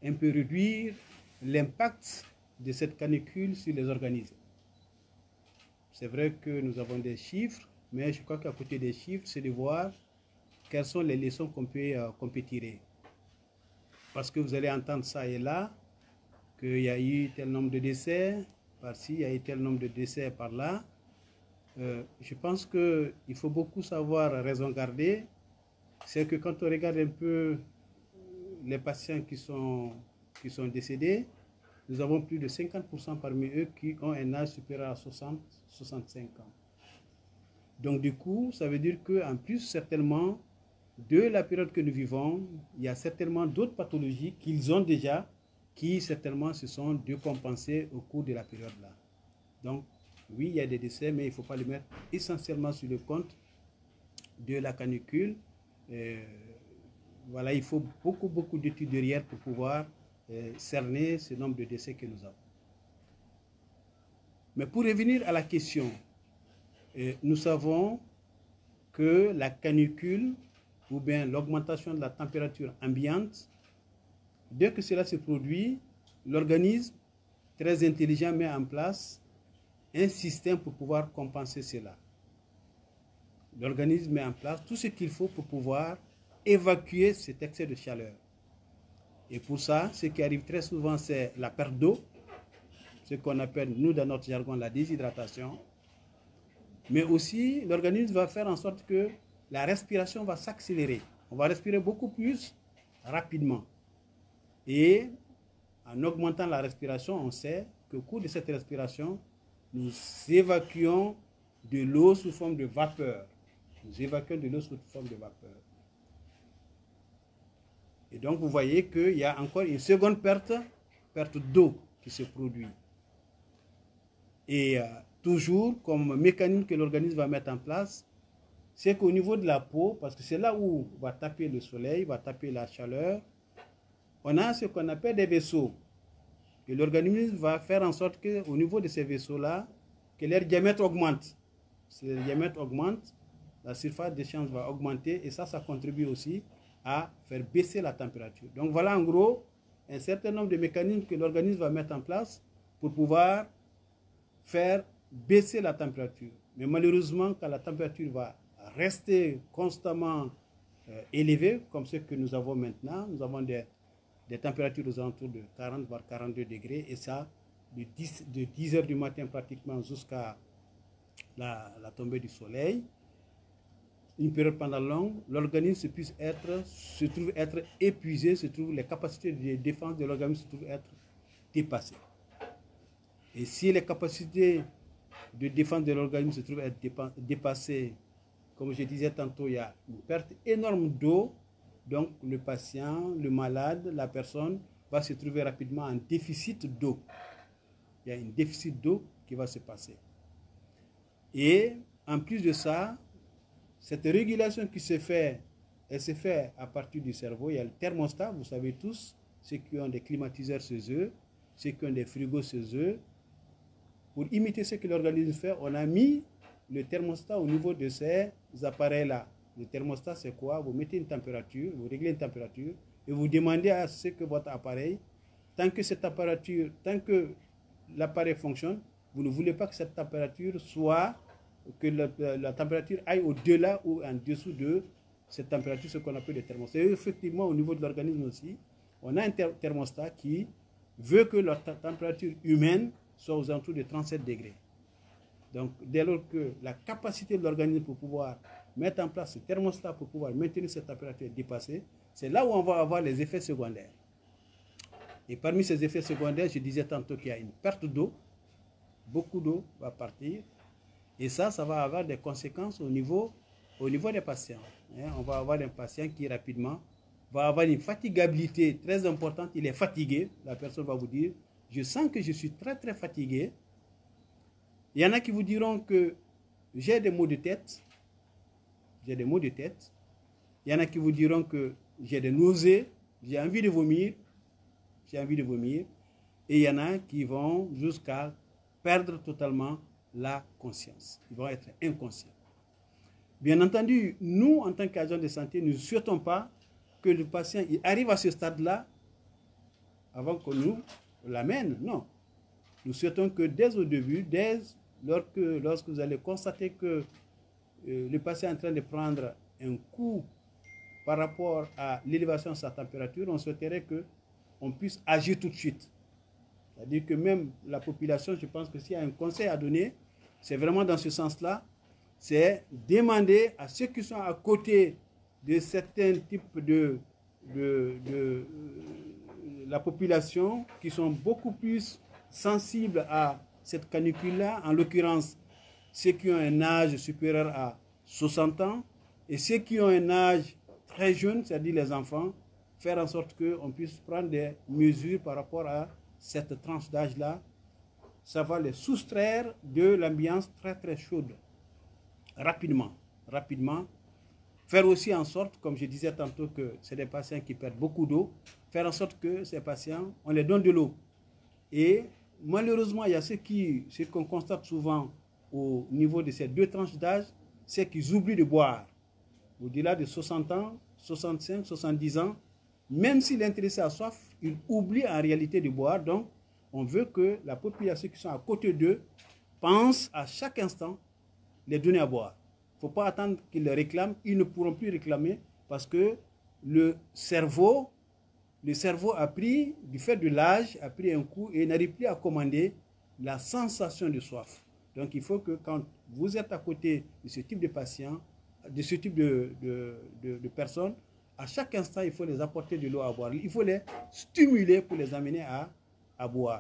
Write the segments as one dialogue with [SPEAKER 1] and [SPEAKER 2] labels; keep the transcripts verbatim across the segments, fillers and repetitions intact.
[SPEAKER 1] un peu réduire l'impact de cette canicule sur les organismes. C'est vrai que nous avons des chiffres, mais je crois qu'à côté des chiffres, c'est de voir quelles sont les leçons qu'on peut, euh, qu'on peut tirer. Parce que vous allez entendre ça et là, qu'il y a eu tel nombre de décès par-ci, il y a eu tel nombre de décès par-là. Euh, je pense qu'il faut beaucoup savoir raison garder. C'est que quand on regarde un peu les patients qui sont, qui sont décédés, nous avons plus de cinquante pour cent parmi eux qui ont un âge supérieur à soixante à soixante-cinq ans. Donc du coup, ça veut dire qu'en plus, certainement, de la période que nous vivons, il y a certainement d'autres pathologies qu'ils ont déjà, qui certainement se sont décompensées au cours de la période-là. Donc, oui, il y a des décès, mais il ne faut pas les mettre essentiellement sur le compte de la canicule. Euh, voilà, il faut beaucoup, beaucoup d'études derrière pour pouvoir euh, cerner ce nombre de décès que nous avons. Mais pour revenir à la question, euh, nous savons que la canicule ou bien l'augmentation de la température ambiante, dès que cela se produit, l'organisme, très intelligent, met en place un système pour pouvoir compenser cela. L'organisme met en place tout ce qu'il faut pour pouvoir évacuer cet excès de chaleur. Et pour ça, ce qui arrive très souvent, c'est la perte d'eau, ce qu'on appelle, nous, dans notre jargon, la déshydratation. Mais aussi, l'organisme va faire en sorte que la respiration va s'accélérer. On va respirer beaucoup plus rapidement. Et en augmentant la respiration, on sait qu'au cours de cette respiration, nous évacuons de l'eau sous forme de vapeur. Nous évacuons de l'eau sous forme de vapeur. Et donc, vous voyez qu'il y a encore une seconde perte, perte d'eau qui se produit. Et euh, toujours, comme mécanisme que l'organisme va mettre en place, c'est qu'au niveau de la peau, parce que c'est là où va taper le soleil, va taper la chaleur, on a ce qu'on appelle des vaisseaux. Et l'organisme va faire en sorte qu'au niveau de ces vaisseaux-là, que leur diamètre augmente. Si le diamètre augmente, la surface d'échange va augmenter et ça, ça contribue aussi à faire baisser la température. Donc voilà en gros un certain nombre de mécanismes que l'organisme va mettre en place pour pouvoir faire baisser la température. Mais malheureusement, quand la température va rester constamment euh, élevée, comme ce que nous avons maintenant, nous avons des, des températures aux alentours de quarante voire quarante-deux degrés, et ça de dix, de dix heures du matin pratiquement jusqu'à la, la tombée du soleil, une période pendant longue, l'organisme puisse être, se trouve être épuisé, se trouve les capacités de défense de l'organisme se trouvent être dépassées. Et si les capacités de défense de l'organisme se trouvent être dépassées, comme je disais tantôt, il y a une perte énorme d'eau, donc le patient, le malade, la personne va se trouver rapidement en déficit d'eau. Il y a un déficit d'eau qui va se passer. Et en plus de ça, cette régulation qui se fait, elle se fait à partir du cerveau. Il y a le thermostat, vous savez tous, ceux qui ont des climatiseurs chez eux, ceux qui ont des frigos chez eux. Pour imiter ce que l'organisme fait, on a mis le thermostat au niveau de ces appareils-là. Le thermostat, c'est quoi? Vous mettez une température, vous réglez une température et vous demandez à ce que votre appareil, tant que cette température, tant que l'appareil fonctionne, vous ne voulez pas que cette température soit, que la, la, la température aille au-delà ou en dessous de cette température, ce qu'on appelle le thermostat. Et effectivement, au niveau de l'organisme aussi, on a un thermostat qui veut que la température humaine soit aux alentours de trente-sept degrés. Donc, dès lors que la capacité de l'organisme pour pouvoir mettre en place ce thermostat pour pouvoir maintenir cette température dépassée, c'est là où on va avoir les effets secondaires. Et parmi ces effets secondaires, je disais tantôt qu'il y a une perte d'eau, beaucoup d'eau va partir, et ça, ça va avoir des conséquences au niveau, au niveau des patients. On va avoir un patient qui rapidement va avoir une fatigabilité très importante, il est fatigué, la personne va vous dire, je sens que je suis très très fatigué. Il y en a qui vous diront que j'ai des maux de tête, j'ai des maux de tête. Il y en a qui vous diront que j'ai des nausées, j'ai envie de vomir, j'ai envie de vomir. Et il y en a qui vont jusqu'à perdre totalement la conscience. Ils vont être inconscients. Bien entendu, nous, en tant qu'agents de santé, nous ne souhaitons pas que le patient il arrive à ce stade-là avant qu'on nous l'amène. Non. Nous souhaitons que dès au début, dès lorsque, lorsque vous allez constater que euh, le patient est en train de prendre un coup par rapport à l'élévation de sa température, on souhaiterait qu'on puisse agir tout de suite. C'est-à-dire que même la population, je pense que s'il y a un conseil à donner, c'est vraiment dans ce sens-là, c'est demander à ceux qui sont à côté de certains types de, de, de, de la population, qui sont beaucoup plus sensibles à cette canicule-là, en l'occurrence ceux qui ont un âge supérieur à soixante ans et ceux qui ont un âge très jeune, c'est-à-dire les enfants, faire en sorte qu'on puisse prendre des mesures par rapport à cette tranche d'âge-là. Ça va les soustraire de l'ambiance très très chaude, rapidement, rapidement. Faire aussi en sorte, comme je disais tantôt, que c'est des patients qui perdent beaucoup d'eau, faire en sorte que ces patients, on les donne de l'eau. Et malheureusement, il y a ce qui, ce qu'on constate souvent au niveau de ces deux tranches d'âge, c'est qu'ils oublient de boire. Au-delà de soixante ans, soixante-cinq, soixante-dix ans, même s'il est intéressé à soif, il oublie en réalité de boire. Donc, on veut que la population qui sont à côté d'eux pense à chaque instant les donner à boire. Il ne faut pas attendre qu'ils le réclament. Ils ne pourront plus réclamer parce que le cerveau, le cerveau a pris, du fait de l'âge, a pris un coup et n'arrive plus à commander la sensation de soif. Donc, il faut que quand vous êtes à côté de ce type de patients, de ce type de, de, de, de personnes, à chaque instant, il faut les apporter de l'eau à boire. Il faut les stimuler pour les amener à, à boire.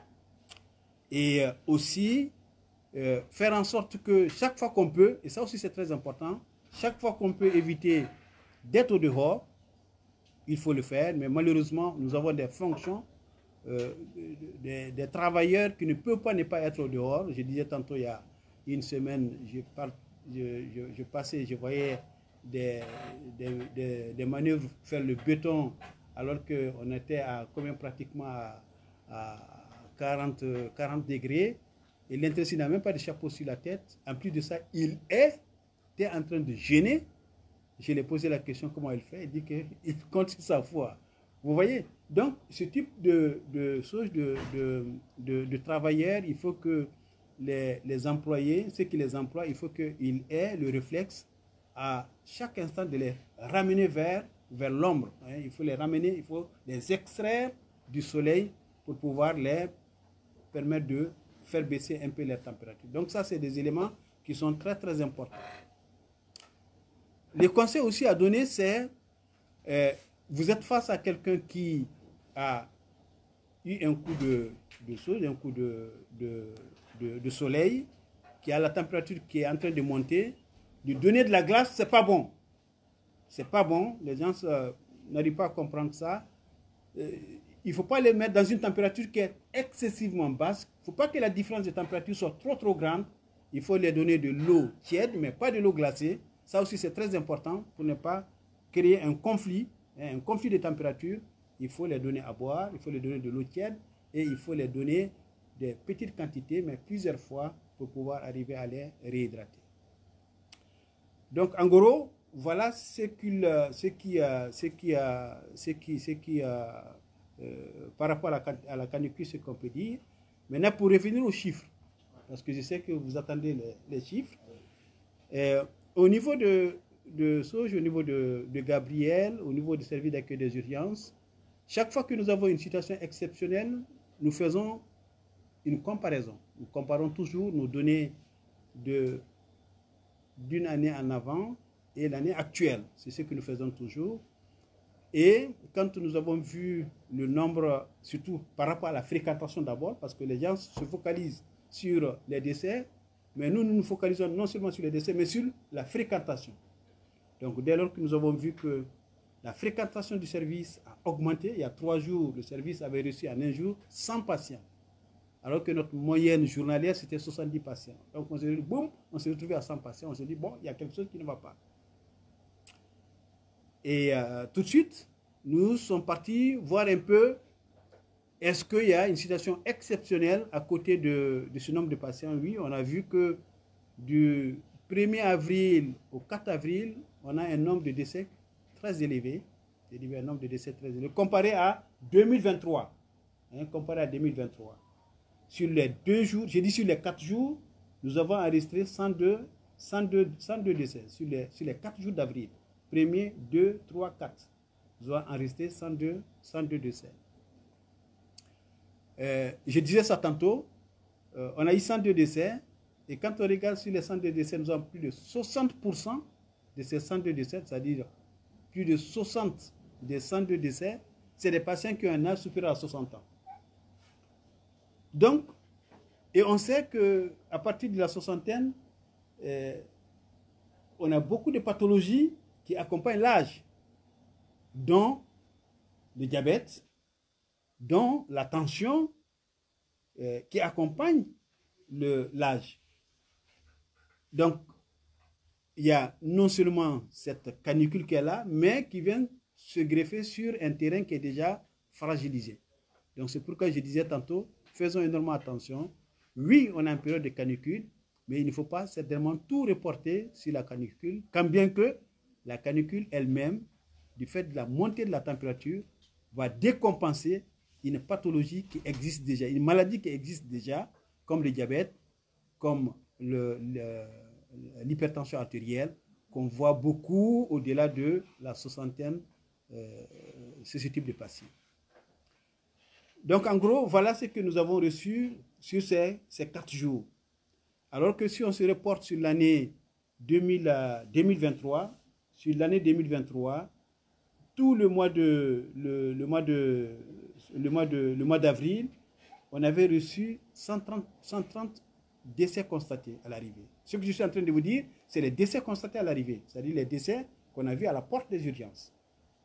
[SPEAKER 1] Et euh, aussi, euh, faire en sorte que chaque fois qu'on peut, et ça aussi c'est très important, chaque fois qu'on peut éviter d'être au dehors, il faut le faire. Mais malheureusement, nous avons des fonctions, euh, des, des travailleurs qui ne peuvent pas ne pas être au dehors. Je disais tantôt, il y a une semaine, je, par, je, je, je passais, je voyais des, des, des, des manœuvres faire le béton alors qu'on était à combien pratiquement à, à quarante, quarante degrés et l'intéressé n'a même pas de chapeau sur la tête. En plus de ça, il était en train de gêner. Je lui ai posé la question comment il fait. Il dit qu'il compte sur sa foi. Vous voyez? Donc, ce type de, de choses de, de, de, de travailleurs, il faut que les, les employés, ceux qui les emploient, il faut qu'ils aient le réflexe à chaque instant de les ramener vers, vers l'ombre. Hein. Il faut les ramener, il faut les extraire du soleil pour pouvoir les permettre de faire baisser un peu leur température. Donc ça, c'est des éléments qui sont très, très importants. Le conseil aussi à donner, c'est euh, vous êtes face à quelqu'un qui a eu un coup de, de chose, un coup de, de, de, de soleil, qui a la température qui est en train de monter. Lui donner de la glace, c'est pas bon. C'est pas bon. Les gens euh, n'arrivent pas à comprendre ça. Euh, il ne faut pas les mettre dans une température qui est excessivement basse. Il ne faut pas que la différence de température soit trop trop grande. Il faut les donner de l'eau tiède, mais pas de l'eau glacée. Ça aussi, c'est très important pour ne pas créer un conflit, hein, un conflit de température. Il faut les donner à boire, il faut les donner de l'eau tiède et il faut les donner des petites quantités, mais plusieurs fois pour pouvoir arriver à les réhydrater. Donc, en gros, voilà ce, qu'il, ce qui, ce qui, ce qui, ce qui euh, par rapport à la, à la canicule, ce qu'on peut dire. Maintenant, pour revenir aux chiffres, parce que je sais que vous attendez les, les chiffres. Euh, au niveau de, de Sauge, au niveau de, de Gabriel, au niveau du service d'accueil des urgences, chaque fois que nous avons une situation exceptionnelle, nous faisons une comparaison. Nous comparons toujours nos données de d'une année en avant et l'année actuelle. C'est ce que nous faisons toujours. Et quand nous avons vu le nombre, surtout par rapport à la fréquentation d'abord, parce que les gens se focalisent sur les décès, mais nous, nous nous focalisons non seulement sur les décès, mais sur la fréquentation. Donc, dès lors que nous avons vu que la fréquentation du service a augmenté, il y a trois jours, le service avait reçu en un jour cent patients. Alors que notre moyenne journalière, c'était soixante-dix patients. Donc, on s'est dit, boum, on s'est retrouvé à cent patients. On s'est dit, bon, il y a quelque chose qui ne va pas. Et euh, tout de suite, nous sommes partis voir un peu, est-ce qu'il y a une situation exceptionnelle à côté de, de ce nombre de patients? Oui, on a vu que du premier avril au quatre avril, on a un nombre de décès très élevé, un nombre de décès très élevé, comparé à deux mille vingt-trois. hein, comparé à deux mille vingt-trois. Sur les deux jours, j'ai dit sur les quatre jours, nous avons enregistré cent deux, cent deux, cent deux décès. Sur les, sur les quatre jours d'avril, premier, deux, trois, quatre, nous avons enregistré cent deux, cent deux décès. Euh, je disais ça tantôt, euh, on a eu cent deux décès, et quand on regarde sur les cent deux décès, nous avons plus de soixante pour cent de ces cent deux décès, c'est-à-dire plus de soixante des cent deux décès, c'est des patients qui ont un âge supérieur à soixante ans. Donc, et on sait qu'à partir de la soixantaine, euh, on a beaucoup de pathologies qui accompagnent l'âge, dont le diabète, dont la tension, euh, qui accompagne l'âge. Donc, il y a non seulement cette canicule qui est là, mais qui vient se greffer sur un terrain qui est déjà fragilisé. Donc, c'est pourquoi je disais tantôt, faisons énormément attention. Oui, on a une période de canicule, mais il ne faut pas certainement tout reporter sur la canicule, quand bien que la canicule elle-même, du fait de la montée de la température, va décompenser une pathologie qui existe déjà, une maladie qui existe déjà, comme le diabète, comme l'hypertension artérielle, qu'on voit beaucoup au-delà de la soixantaine, euh, c'est ce type de patient. Donc, en gros, voilà ce que nous avons reçu sur ces, ces quatre jours. Alors que si on se reporte sur l'année deux mille vingt-trois, sur l'année deux mille vingt-trois, tout le mois de le, le mois de le mois de le mois d'avril, on avait reçu cent trente, cent trente décès constatés à l'arrivée. Ce que je suis en train de vous dire, c'est les décès constatés à l'arrivée, c'est-à-dire les décès qu'on a vus à la porte des urgences.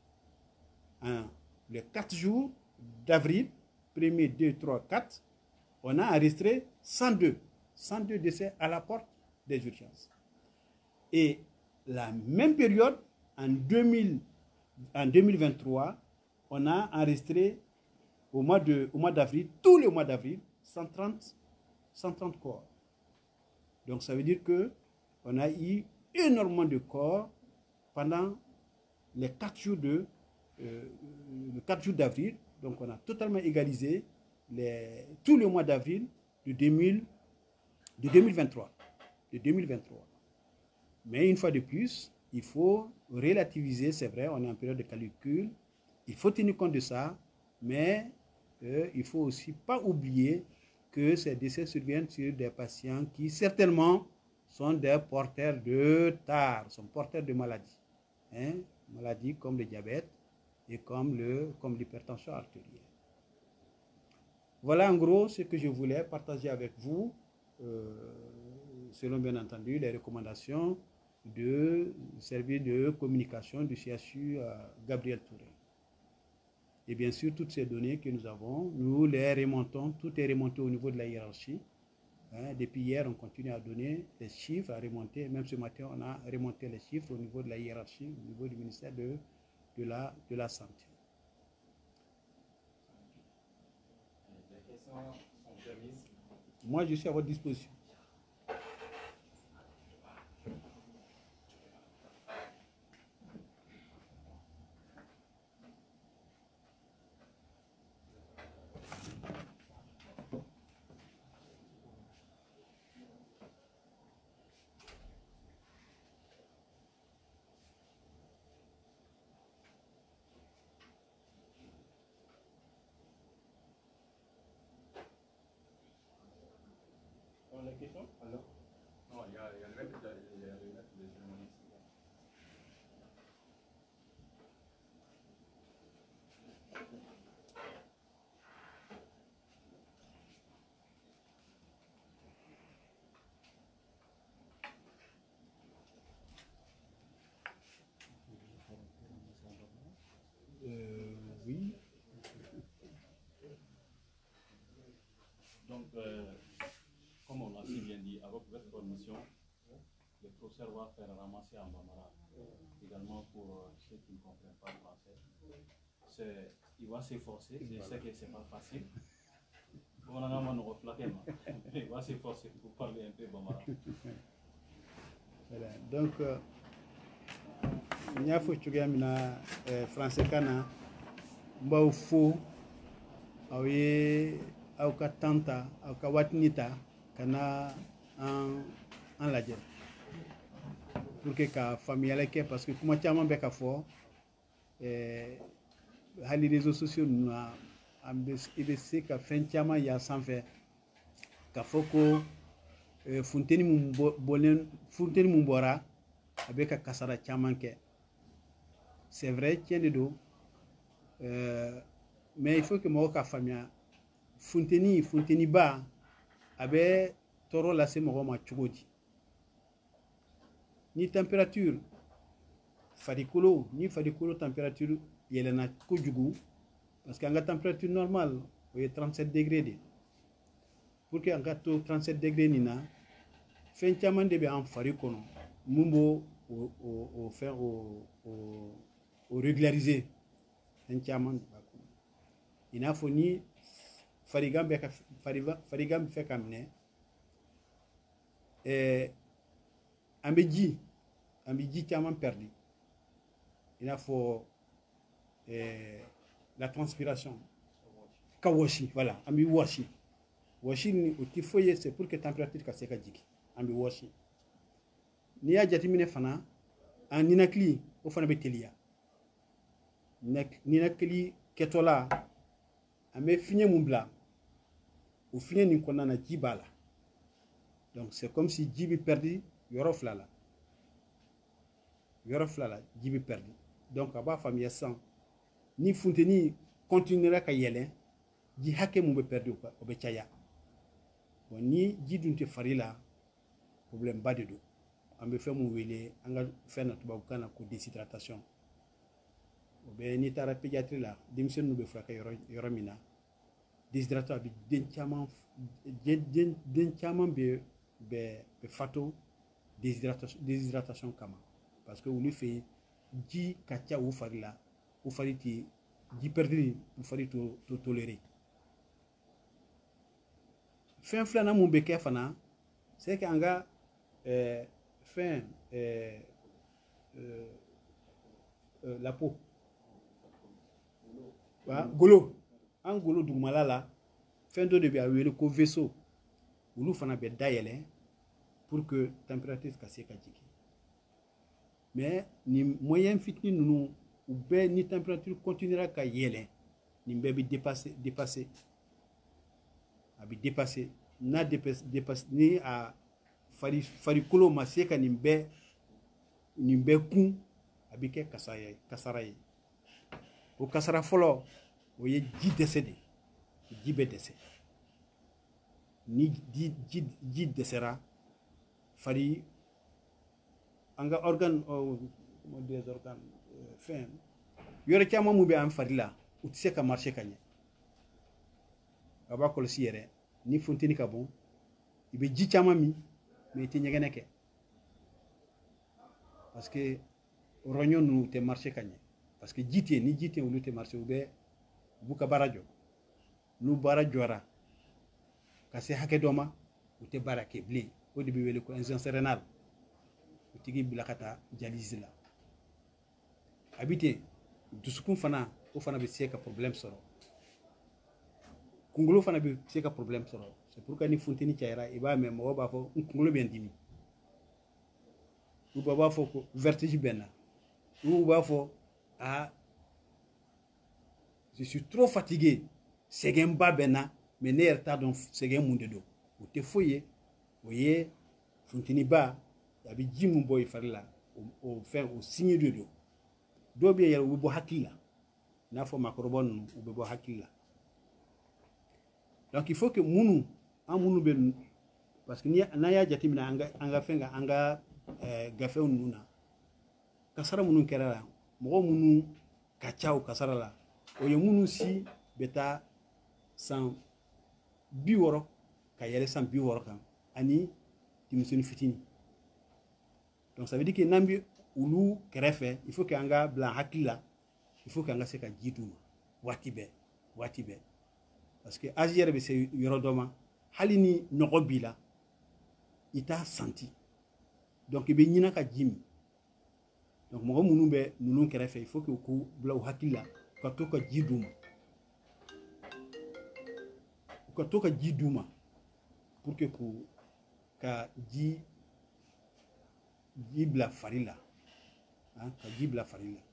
[SPEAKER 1] Hein, les quatre jours d'avril, premier, deux, trois, quatre, on a enregistré cent deux, cent deux décès à la porte des urgences. Et la même période, en, deux mille, en deux mille vingt-trois, on a enregistré au mois de, au mois d'avril, tous les mois d'avril, cent trente, cent trente corps. Donc ça veut dire que on a eu énormément de corps pendant les quatre jours de euh, les quatre jours d'avril. Donc on a totalement égalisé les, tout le mois d'avril de, deux mille, de deux mille vingt-trois. De deux mille vingt-trois. Mais une fois de plus, il faut relativiser, c'est vrai, on est en période de canicule, il faut tenir compte de ça, mais euh, il ne faut aussi pas oublier que ces décès surviennent sur des patients qui certainement sont des porteurs de tares, sont porteurs de maladies. Hein, maladies comme le diabète et comme le, comme l'hypertension artérielle. Voilà en gros ce que je voulais partager avec vous, euh, selon bien entendu les recommandations de service de communication du C H U euh, Gabriel Touré. Et bien sûr, toutes ces données que nous avons, nous les remontons, tout est remonté au niveau de la hiérarchie. Hein, depuis hier, on continue à donner les chiffres, à remonter. Même ce matin, on a remonté les chiffres au niveau de la hiérarchie, au niveau du ministère de, de, la, de la Santé.
[SPEAKER 2] Les questions sont permises.
[SPEAKER 1] Moi, je suis à votre disposition.
[SPEAKER 2] Les questions? Alors? Non, il y a, il y a le maître de, il y a le maître de cérémonie.
[SPEAKER 1] Euh, oui.
[SPEAKER 3] Donc, euh, comme on l'a si bien dit, avec votre permission, le professeur va faire ramasser en Bambara, également pour euh, ceux qui ne comprennent pas le français. Il va s'efforcer, je sais que ce n'est pas facile. On a il va s'efforcer pour parler un peu Bambara.
[SPEAKER 1] Voilà. Donc, il faut que tu aies un français kana mbao faux aw ye aw ka temps ta aw ka waatini ta ka na an an lajɛ pour que ka faamuyali kɛ parce que kuma caman bɛ ka fɔ ɛɛ hali réseaux sociaux ninnu na an bɛ i bɛ se ka fɛn caman y'a sanfɛ ka fɔ ko ɛɛ funteni mun bɔ bɔlen funteni mun bɔra a bɛ ka kasara caman kɛ c'est vrai tiɲɛ de don ɛɛ mais il faut que mɔgɔ ka faamuya funteni funteniba a bɛ tɔɔrɔ lase mɔgɔ ma cogo di ni température farikolo ni farikolo température yɛlɛnna kojugu parce que an ka température normale o ye trente-sept degrés de pour que an ka to trente-sept degrés nin na fɛn caman de bɛ an fari kɔnɔ mun b'o o o o fɛn o o o régulariser fɛn caman de b'a kɔnɔ i n'a fɔ ni farigan bɛ ka farigan bɛ fɛ ka minɛ ɛɛ an bɛ ji an bɛ ji caman perdi i n'a fɔ ɛɛ la transpiration ka wɔsi voilà an bɛ wɔsi wɔsi ni o tɛ foyi ye c'est pour que température ka se ka jigin an bɛ wɔsi n'i y'a jateminɛ fana an ninakili o fana bɛ teliya ninakili kɛtɔla an bɛ fiɲɛ mun bila o fiɲɛ nin kɔnɔna na ji b'a la donc c'est comme si ji bɛ perdi yɔrɔ fila la yɔrɔ fila la ji bɛ perdi donc a b'a faamuya sisan ni funteni continuera ka yɛlɛn ji hakɛ mun bɛ perdi o bɛ caya bon ni ji dun tɛ fari la problème ba de don an bɛ fɛn mun wele an ka fɛn na tubabukan na ko déshydratation o bɛ n'i taara pédiatrie la denmisɛnninw bɛ furakɛ yɔrɔ yɔrɔ min na déshydratation a bɛ den caman den den caman bɛ bɛ bɛ fato déshydratation déshydratation kama parce que olu fɛ ji ka ca u fari la u fari tɛ ji perdre u fari to to tolérer fɛn filanan mun bɛ kɛ fana c'est que an ka ɛɛ fɛn ɛɛ ɛɛ la peau wa golo an golo dugumala la fɛn dɔ de bɛ a wele ko vaisseau olu fana bɛ dayɛlɛ pour que température ka se ka jigin mais nin moyen fitinin ninnu u bɛɛ ni température continuera ka yɛlɛn nin bɛɛ bɛ dépasser dépasser a bɛ dépasser n'a dépasse ni a fari farikolo ma se ka nin bɛɛ nin bɛɛ kun a bɛ kɛ kasara ye kasara ye o kasara fɔlɔ o ye ji dɛsɛ de ji bɛ dɛsɛ ni ji ji ji dɛsɛra fari an ka organe des organes fɛn yɔrɔ caman mun bɛ an fari la u tɛ se ka marcher ka ɲɛ a b'a kɔlɔsi yɛrɛ ni funteni ka bon i bɛ ji caman min mais i tɛ ɲɛgɛnɛ kɛ parce que rɔɲɔ ninnu tɛ marcher ka ɲɛ parce que ji tɛ yen ni ji tɛ yen olu tɛ marcher u bɛ u b'u ka baara jɔ n'u baara jɔra ka se hakɛ dɔ ma u tɛ baara kɛ bilen o de bɛ wele ko insuffisance rénale o tigi bila ka taa dialyse la a bɛ ten dusukun fana o fana bɛ se ka problème sɔrɔ kunkolo fana bɛ se ka problème sɔrɔ c'est pourquoi ni funteni cayara i b'a mɛn mɔgɔ b'a fɔ n kunkolo bɛ n dimi u b'a fɔ ko vertige bɛ n na u b'a fɔ ah je suis trop fatigué sɛgɛnba bɛ n na mais ne yɛrɛ t'a dɔn sɛgɛn mun de don o tɛ foyi ye o ye funteniba a bɛ ji mun bɔ i fari la o fɛn o signe de don dɔw bɛ yɛrɛ u bɛ bɔ hakili la i n'a fɔ maakɔrɔba ninnu u bɛ bɔ hakili la donc il faut que minnu an minnu bɛ parce que n'an y'a jateminɛ an ka an ka fɛn kan an ka gafew ninnu na kasara minnu kɛra la mɔgɔ minnu ka ca o kasara la o ye minnu si bɛ taa san bi wɔɔrɔ ka yɛlɛ san bi wɔɔrɔ kan ani denmisɛnnin fitinin donc ça veut dire que n'an bɛ olu kɛrɛfɛ il faut que an ka bila hakili la il faut que an ka se ka ji d'u ma waati bɛɛ waati bɛɛ parce que âge yɛrɛ bɛ se yɔrɔ dɔ ma hali ni nɔgɔ b'i la i t'a santi donc i bɛ ɲinɛ ka ji min donc mɔgɔ minnu bɛ ninnu kɛrɛfɛ il faut que u k'u bila u hakili la ka to ka ji d'u ma ka to ka ji d'u ma pour que ku ka ji ji bila fari la hein, ka ji bila fari la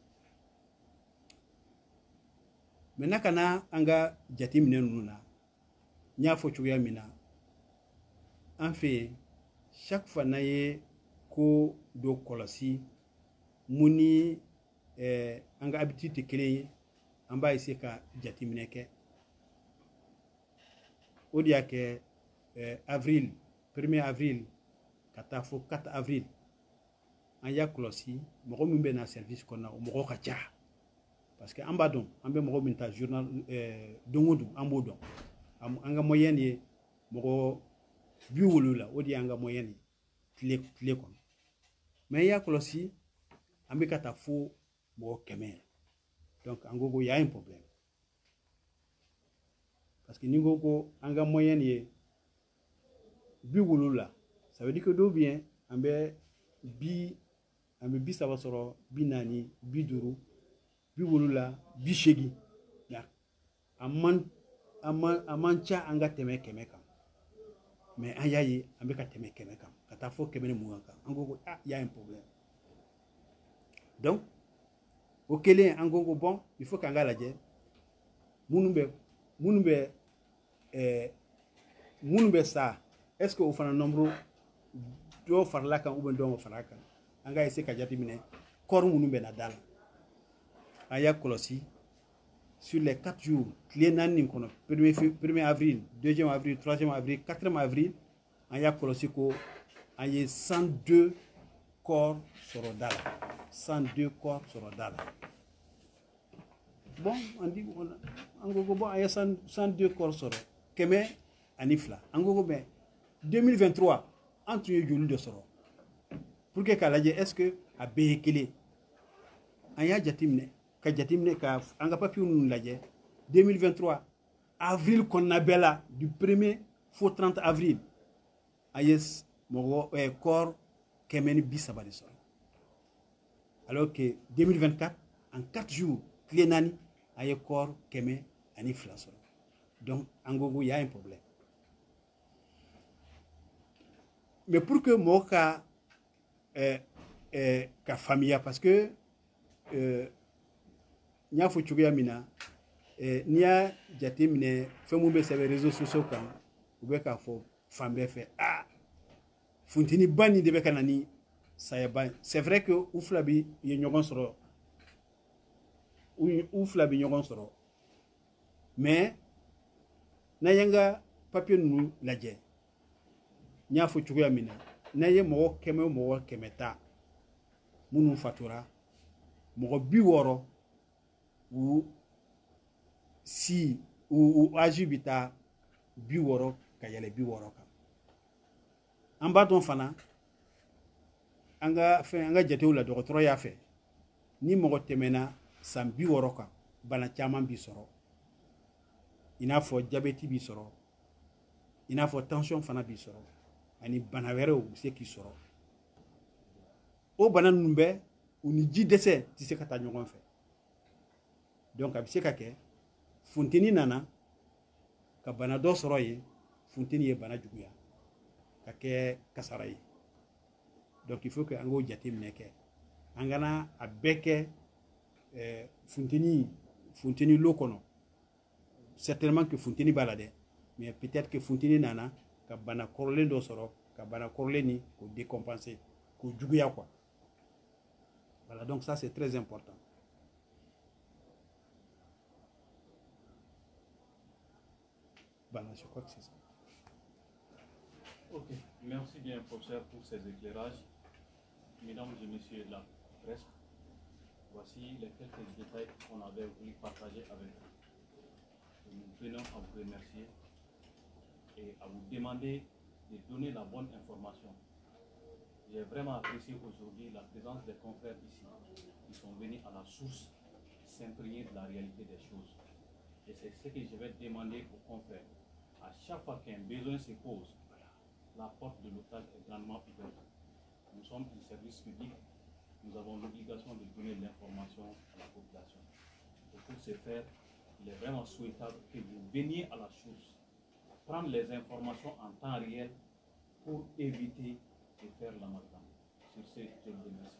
[SPEAKER 1] maintenant kana an ka jateminɛ ninnu na n y'a fɔ cogoya min na an fɛ yen chaque fois n'an ye ko dɔ kɔlɔsi mun ni eh, an ka habitude tɛ kelen ye an b'a essayer ka jateminɛ kɛ o de y'a kɛ eh, avril premier avril ka taa fɔ quatre avril an y'a kɔlɔsi mɔgɔ min bɛ na service kɔnɔ o mɔgɔ ka ca parce que an b'a dɔn an bɛ mɔgɔ min ta journal eh, don o don an b'o dɔn an ka moyenne ye mɔgɔ bi wolonwula o de y'an ka moyenne ye tile tile kɔnɔ mais an y'a kɔlɔsi an bɛ ka taa fo mɔgɔ kɛmɛ donc an ko ko y a un problème parce que ni ko ko an ka moyenne ye bi wolonwula ça veut dire que dɔw bɛ yen an bɛ bi an bɛ bi saba sɔrɔ bi naani bi duuru bi wolonwula bi seegin a man a man a man ca an ka tɛmɛ kɛmɛ kan mais an y'a ye an bɛ ka tɛmɛ kɛmɛ kan ka taa fɔ kɛmɛ ni mugan kan an ko ko ah y a un problème donc o kelen an ko ko bon il faut k'an ka lajɛ minnu bɛ minnu bɛ ɛɛ minnu bɛ sa est ce que o fana nombre dɔ farala kan ou bien dɔ ma far'a kan an ka essayer ka jateminɛ kɔɔri minnu bɛ na da la an y'a kɔlɔsi sur les quatre jours tile naani nin kɔnɔ premier avril deuxième avril troisième avril quatrième avril an y'a kɔlɔsi ko an ye cent deux corps sɔrɔ da la cent deux corps sɔrɔ da la bon an di an ko ko bon an ye cent deux corps sɔrɔ kɛmɛ ani fila an ko ko mais deux mille vingt-trois an tun ye joli de sɔrɔ pour que k'a lajɛ est ce que a bɛɛ ye kelen an y'a jateminɛ ka jateminɛ ka an ka papier ninnu lajɛ deux mille vingt-trois avril kɔnɔna bɛɛ la du premier fo trente avril an ye mɔgɔ ɛɛ corps kɛmɛ ni bi saba de sɔrɔ alors que deux mille vingt-quatre en quatre jours tile naani an ye corps kɛmɛ ani fila sɔrɔ donc an ko ko y a un problème mais pour que mɔgɔ ka ɛɛ ɛɛ ka faamuya parce que euh, n y'a fɔ cogoya min na eh, n'i y'a jateminɛ fɛn mun bɛ sɛbɛn réseaux sociaux kan u bɛ k'a fɔ fan bɛɛ fɛ ah funteni ba nin de bɛ ka na ni sayaba c'est vrai que u fila bi ye ɲɔgɔn sɔrɔ u fila bi ɲɔgɔn sɔrɔ mais n'an y'an ka papier ninnu lajɛ n y'a fɔ cogoya min na n'an ye mɔgɔ kɛmɛ o mɔgɔ kɛmɛ ta minnu fatura mɔgɔ bi wɔɔrɔ u si u âge bi taa bi wɔɔrɔ ka yɛlɛ bi wɔɔrɔ kan an b'a dɔn fana an ka fɛn an ka jatew la dɔgɔtɔrɔya fɛ ni mɔgɔ tɛmɛna san bi wɔɔrɔ kan bana caman bi sɔrɔ i n'a fɔ jabɛti bi sɔrɔ i n'a fɔ tension fana bi sɔrɔ ani bana wɛrɛw bɛ se k'i sɔrɔ o bana ninnu bɛɛ u ni ji dɛsɛ tɛ se ka taa ɲɔgɔn fɛ donc a bɛ se ka kɛ funteni nana ka bana dɔ sɔrɔ yen funteni ye bana juguya ka kɛ kasara ye donc il faut que an k'o jateminɛ kɛ an kana a bɛɛ kɛ ɛɛ funteni funteni lo kɔnɔ certainement que funteni b'a la dɛ mais peut-être que funteni nana ka bana kɔrɔlen dɔ sɔrɔ ka bana kɔrɔlen ni k'o décompenser k'o juguya quoi voilà donc ça c'est très important. Voilà, je crois que c'est ça.
[SPEAKER 3] Ok, merci bien professeur pour ces éclairages. Mesdames et messieurs de la presse, voici les quelques détails qu'on avait voulu partager avec vous. Nous tenons à vous remercier et à vous demander de donner la bonne information. J'ai vraiment apprécié aujourd'hui la présence des confrères ici qui sont venus à la source s'imprégner de la réalité des choses. Et c'est ce que je vais demander aux confrères. À chaque fois qu'un besoin se pose, la porte de l'hôpital est grandement ouverte. Nous sommes un service public, nous avons l'obligation de donner l'information à la population. Et pour ce faire, il est vraiment souhaitable que vous veniez à la source prendre les informations en temps réel pour éviter de faire l'amalgame. Sur ce, je vous remercie.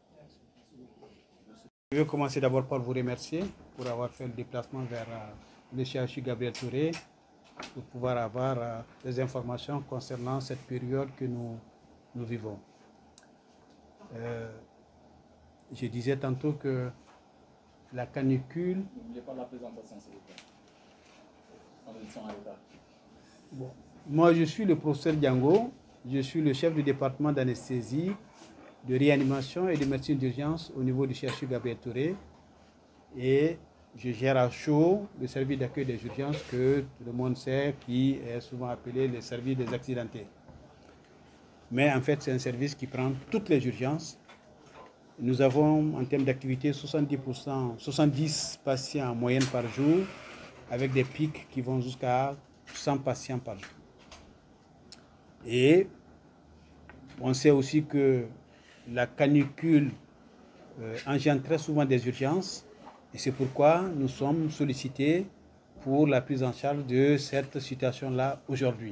[SPEAKER 1] Je vais commencer d'abord par vous remercier pour avoir fait le déplacement vers euh, le C H U Gabriel Touré pour pouvoir avoir euh, des informations concernant cette période que nous, nous vivons. Euh, je disais tantôt que la canicule...
[SPEAKER 3] N'oubliez pas la présentation, s'il vous plaît. Ils sont en retard.
[SPEAKER 1] Bon. Moi, je suis le professeur Diango, je suis le chef du département d'anesthésie, de réanimation et de médecine d'urgence au niveau du C H U Gabriel Touré. Et je gère à chaud le service d'accueil des urgences que tout le monde sait, qui est souvent appelé le service des accidentés. Mais en fait, c'est un service qui prend toutes les urgences. Nous avons, en termes d'activité, soixante-dix pour cent, soixante-dix patients en moyenne par jour, avec des pics qui vont jusqu'à cent patients par jour. Et on sait aussi que la canicule euh, engendre très souvent des urgences, et c'est pourquoi nous sommes sollicités pour la prise en charge de cette situation-là aujourd'hui.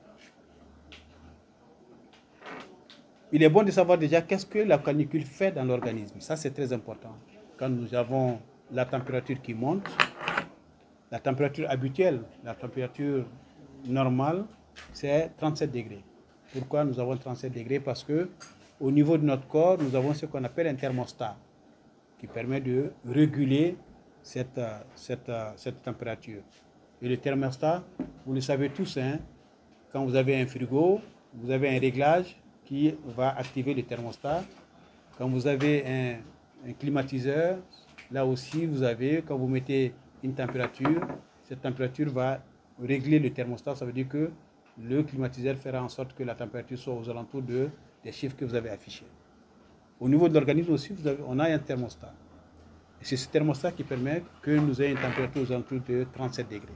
[SPEAKER 1] Il est bon de savoir déjà qu'est-ce que la canicule fait dans l'organisme. Ça, c'est très important. Quand nous avons la température qui monte, la température habituelle, la température normale, c'est trente-sept degrés. Pourquoi nous avons trente-sept degrés? Parce que au niveau de notre corps, nous avons ce qu'on appelle un thermostat qui permet de réguler cette, cette, cette température. Et le thermostat, vous le savez tous, hein, quand vous avez un frigo, vous avez un réglage qui va activer le thermostat. Quand vous avez un, un climatiseur, là aussi vous avez, quand vous mettez une température, cette température va régler le thermostat. Ça veut dire que le climatiseur fera en sorte que la température soit aux alentours de, des chiffres que vous avez affichés. Au niveau de l'organisme aussi, vous avez, on a un thermostat. Et c'est ce thermostat qui permet que nous ayons une température aux alentours de trente-sept degrés.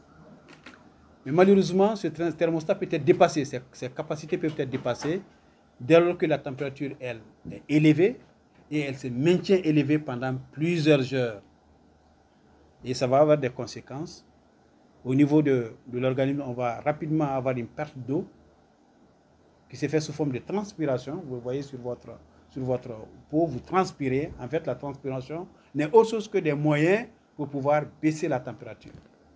[SPEAKER 1] Mais malheureusement, ce thermostat peut être dépassé, ses, ses capacités peuvent être dépassées dès lors que la température, elle, est élevée et elle se maintient élevée pendant plusieurs heures. Et ça va avoir des conséquences. Au niveau de, de l'organisme, on va rapidement avoir une perte d'eau qui se fait sous forme de transpiration. Vous voyez sur votre, sur votre peau, vous transpirez. En fait, la transpiration n'est autre chose que des moyens pour pouvoir baisser la température.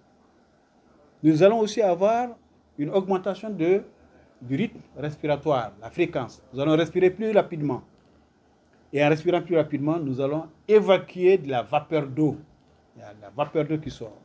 [SPEAKER 1] Nous allons aussi avoir une augmentation de, du rythme respiratoire, la fréquence. Nous allons respirer plus rapidement. Et en respirant plus rapidement, nous allons évacuer de la vapeur d'eau. Il y a de la vapeur d'eau qui sort.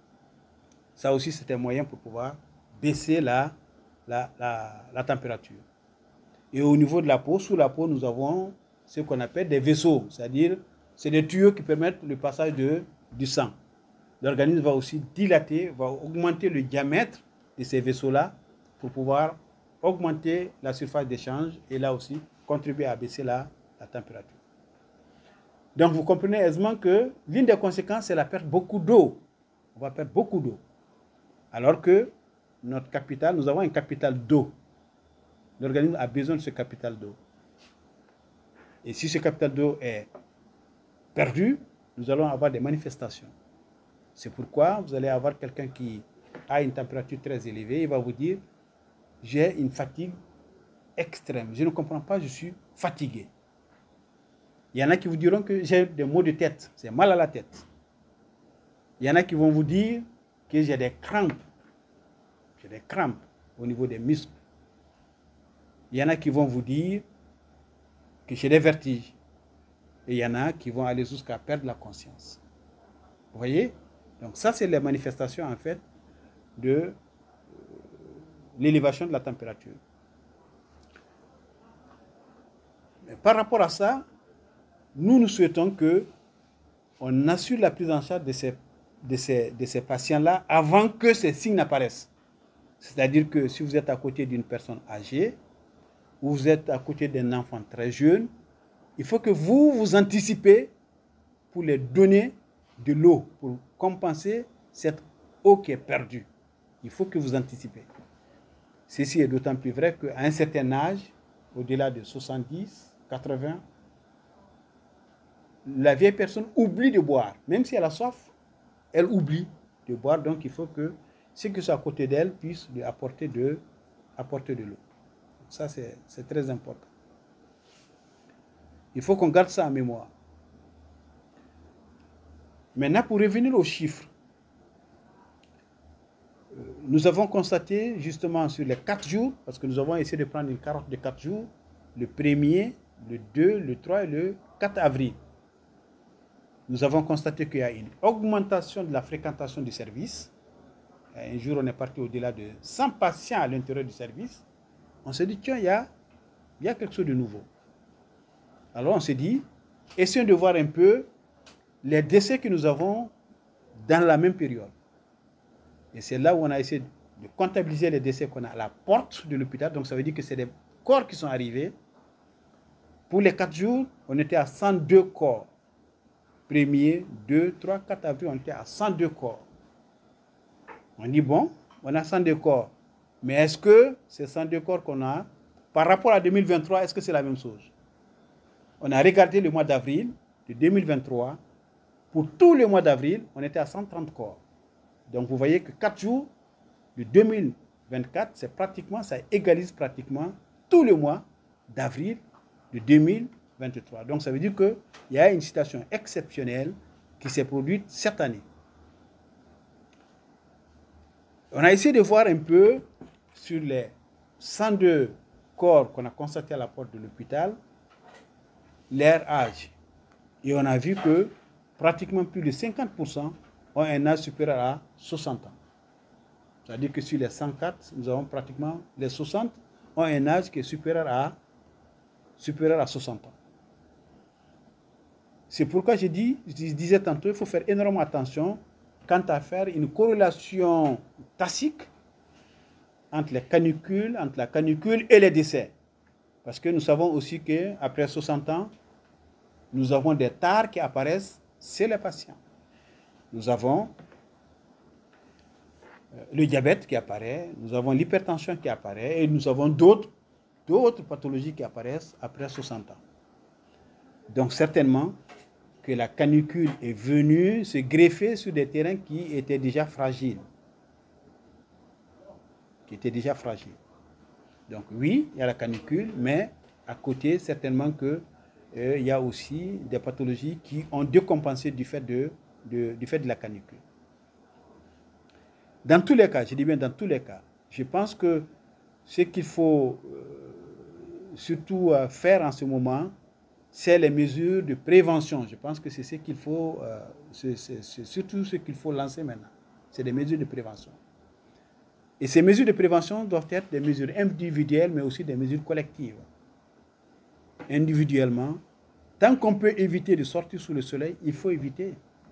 [SPEAKER 1] Ça aussi, c'est un moyen pour pouvoir baisser la, la, la, la température. Et au niveau de la peau, sous la peau, nous avons ce qu'on appelle des vaisseaux. C'est-à-dire, c'est des tuyaux qui permettent le passage de, du sang. L'organisme va aussi dilater, va augmenter le diamètre de ces vaisseaux-là pour pouvoir augmenter la surface d'échange et là aussi contribuer à baisser la, la température. Donc vous comprenez aisément que l'une des conséquences, c'est la perte beaucoup d'eau. On va perdre beaucoup d'eau. Alors que notre capital, nous avons un capital d'eau. L'organisme a besoin de ce capital d'eau. Et si ce capital d'eau est perdu, nous allons avoir des manifestations. C'est pourquoi vous allez avoir quelqu'un qui a une température très élevée, il va vous dire « j'ai une fatigue extrême, je ne comprends pas, je suis fatigué ». Il y en a qui vous diront que j'ai des maux de tête, c'est mal à la tête. Il y en a qui vont vous dire que j'ai des crampes, j'ai des crampes au niveau des muscles. Il y en a qui vont vous dire que j'ai des vertiges. Et il y en a qui vont aller jusqu'à perdre la conscience. Vous voyez? Donc ça, c'est les manifestations en fait de euh, l'élévation de la température. Mais par rapport à ça, nous, nous souhaitons que on assure la prise en charge de ces, de ces, de ces patients-là avant que ces signes n'apparaissent. C'est-à-dire que si vous êtes à côté d'une personne âgée, ou vous êtes à côté d'un enfant très jeune, il faut que vous vous anticipez pour les donner de l'eau, pour compenser cette eau qui est perdue. Il faut que vous anticipez. Ceci est d'autant plus vrai qu'à un certain âge, au-delà de soixante-dix, quatre-vingts, la vieille personne oublie de boire. Même si elle a soif, elle oublie de boire. Donc il faut que ceux qui sont à côté d'elle puissent lui apporter de, apporter de l'eau. Ça, c'est très important. Il faut qu'on garde ça en mémoire. Maintenant, pour revenir aux chiffres, nous avons constaté justement sur les quatre jours, parce que nous avons essayé de prendre une carotte de quatre jours, le premier, le deux, le trois et le quatre avril. Nous avons constaté qu'il y a une augmentation de la fréquentation du service. Un jour, on est parti au-delà de cent patients à l'intérieur du service. On s'est dit, tiens, il y a, il y a quelque chose de nouveau. Alors on s'est dit, essayons de voir un peu les décès que nous avons dans la même période. Et c'est là où on a essayé de comptabiliser les décès qu'on a à la porte de l'hôpital. Donc ça veut dire que c'est des corps qui sont arrivés. Pour les quatre jours, on était à cent deux corps. Premier, deux, trois, quatre avril, on était à cent deux corps. On dit, bon, on a cent deux corps. Mais est-ce que ces cent deux corps qu'on a, par rapport à deux mille vingt-trois, est-ce que c'est la même chose? On a regardé le mois d'avril de deux mille vingt-trois. Pour tout le mois d'avril, on était à cent trente corps. Donc vous voyez que quatre jours de deux mille vingt-quatre, c'est pratiquement, ça égalise pratiquement tout le mois d'avril de deux mille vingt-trois. Donc ça veut dire qu'il y a une situation exceptionnelle qui s'est produite cette année. On a essayé de voir un peu sur les cent deux corps qu'on a constatés à la porte de l'hôpital, leur âge. Et on a vu que pratiquement plus de cinquante pour cent ont un âge supérieur à soixante ans. C'est-à-dire que sur les cent quatre, nous avons pratiquement les soixante ont un âge qui est supérieur à, supérieur à soixante ans. C'est pourquoi je, dis, je disais tantôt, il faut faire énormément attention quant à faire une corrélation tacite entre les canicules, entre la canicule et les décès. Parce que nous savons aussi qu'après soixante ans, nous avons des tares qui apparaissent chez les patients. Nous avons le diabète qui apparaît, nous avons l'hypertension qui apparaît et nous avons d'autres d'autres pathologies qui apparaissent après soixante ans. Donc certainement que la canicule est venue se greffer sur des terrains qui étaient déjà fragiles. Qui étaient déjà fragiles. Donc oui, il y a la canicule, mais à côté, certainement que euh, il y a aussi des pathologies qui ont décompensé du fait de, de, du fait de la canicule. Dans tous les cas, je dis bien dans tous les cas, je pense que ce qu'il faut euh, surtout euh, faire en ce moment, c'est les mesures de prévention. Je pense que c'est ce qu'il faut, euh, c'est surtout ce qu'il faut lancer maintenant. C'est des mesures de prévention. Et ces mesures de prévention doivent être des mesures individuelles, mais aussi des mesures collectives. Individuellement, tant qu'on peut éviter de sortir sous le soleil, il faut éviter.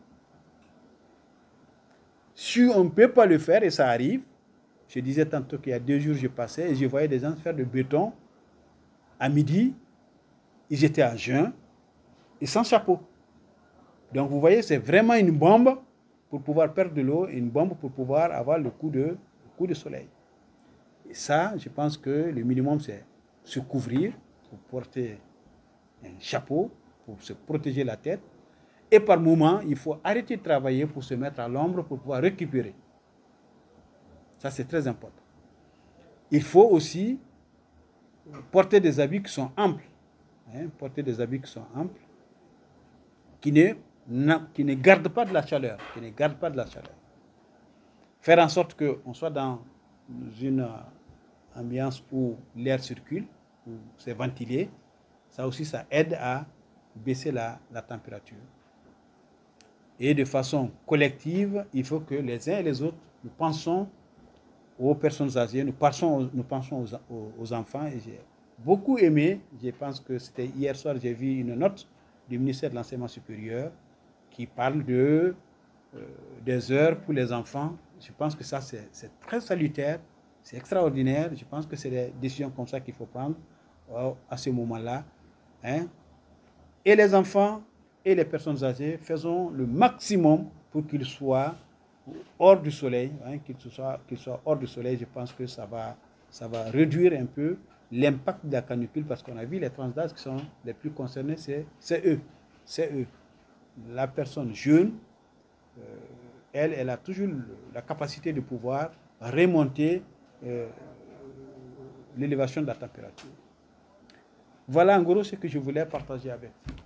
[SPEAKER 1] Si on ne peut pas le faire, et ça arrive, je disais tantôt qu'il y a deux jours, je passais et je voyais des gens faire du béton à midi, ils étaient à jeun et sans chapeau. Donc vous voyez, c'est vraiment une bombe pour pouvoir perdre de l'eau, une bombe pour pouvoir avoir le coup de, le coup de soleil. Et ça, je pense que le minimum, c'est se couvrir, pour porter un chapeau, pour se protéger la tête. Et par moment, il faut arrêter de travailler pour se mettre à l'ombre, pour pouvoir récupérer. Ça, c'est très important. Il faut aussi porter des habits qui sont amples. Hein, porter des habits qui sont amples, qui ne, qui ne gardent pas de la chaleur. Qui ne gardent pas de la chaleur. Faire en sorte qu'on soit dans une ambiance où l'air circule, où c'est ventilé. Ça aussi, ça aide à baisser la, la température. Et de façon collective, il faut que les uns et les autres, nous pensons aux personnes âgées, nous pensons, nous pensons aux, aux, aux enfants. Et j'ai beaucoup aimé, je pense que c'était hier soir, j'ai vu une note du ministère de l'Enseignement supérieur qui parle de, euh, des heures pour les enfants. Je pense que ça, c'est très salutaire, c'est extraordinaire. Je pense que c'est des décisions comme ça qu'il faut prendre euh, à ce moment-là. Hein. Et les enfants et les personnes âgées, faisons le maximum pour qu'ils soient hors du soleil, hein, qu'ils soient, qu'ils soient hors du soleil. Je pense que ça va, ça va réduire un peu l'impact de la canicule, parce qu'on a vu les tranches d'âge qui sont les plus concernés, c'est eux, c'est eux. La personne jeune, euh, elle, elle a toujours la capacité de pouvoir remonter euh, l'élévation de la température. Voilà en gros ce que je voulais partager avec vous.